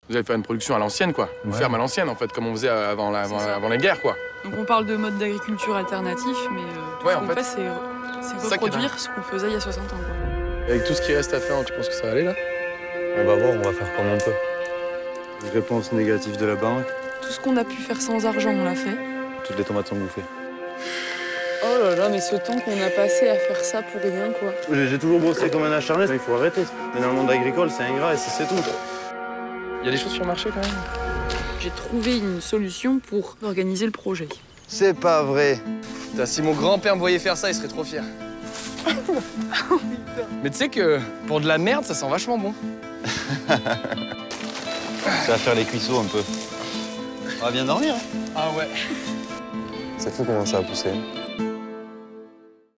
Vous allez faire une production à l'ancienne, quoi. Une ferme à l'ancienne, en fait, comme on faisait avant la guerre, quoi. Donc on parle de mode d'agriculture alternatif, mais tout ce qu'on fait, c'est reproduire ce qu'on faisait il y a 60 ans, quoi. Avec tout ce qui reste à faire, tu penses que ça va aller, là? On va voir, on va faire comme on peut. Réponse négative de la banque. Tout ce qu'on a pu faire sans argent, on l'a fait. Toutes les tomates sont bouffées. Oh là là, mais ce temps qu'on a passé à faire ça pour rien, quoi. J'ai toujours bossé comme un acharné, il faut arrêter. Mais dans le monde agricole, c'est ingrat et c'est tout. Il y a des choses sur le marché, quand même. J'ai trouvé une solution pour organiser le projet. C'est pas vrai. Putain, si mon grand-père me voyait faire ça, il serait trop fier. Mais tu sais que pour de la merde, ça sent vachement bon. Ça va faire les cuisseaux un peu. On va bien dormir. Ah ouais. C'est fou comment ça a poussé.